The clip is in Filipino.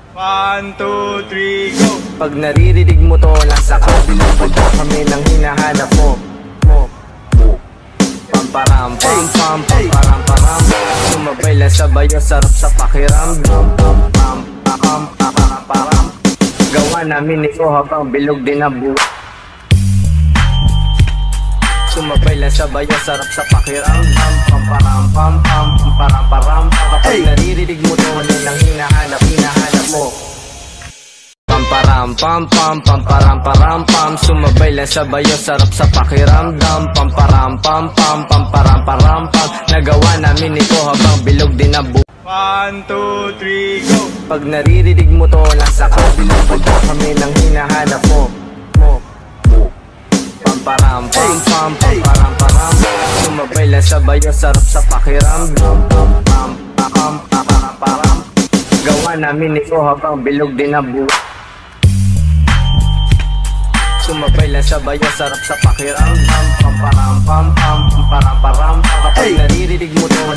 1, 2, 3, go! Pag naririnig mo to, nasa kabilang banda kami nang hinahanap mo. Pamparam, pam, pam, pamparam, param. Sumabay lang sabay, sarap sa pakiramdam. Pam, pam, pam, pamparam, param. Gawa namin ito habang bilog din ang buhay. Sumabay lang sabay, sarap sa pakiramdam. Pamparam, pam, pam, pamparam, param. Kapag naririnig mo to, nang hinahanap mo. Pamparam, pam, pam, pamparam, param, pam. Sumabay lang sabay, sarap sa pakiramdam. Pamparam, pam, pam, pamparam, param, pam. Nagawa namin ito habang bilog din ang buhay. 1, 2, 3, go! Pag naririnig mo to, nasa kabilang banda kami nang hinahanap mo. Pamparam, pam, pam, pamparam, param. Sumabay lang sabay, sarap sa pakiramdam. Pam, pam, pam, pamparam, param. Gawa namin ito habang bilog din ang buhay. Sumabay lang sabay, sarap sa pakiramdam. Pamparam, pam, pam, pamparam, param. Kapag naririnig mo to,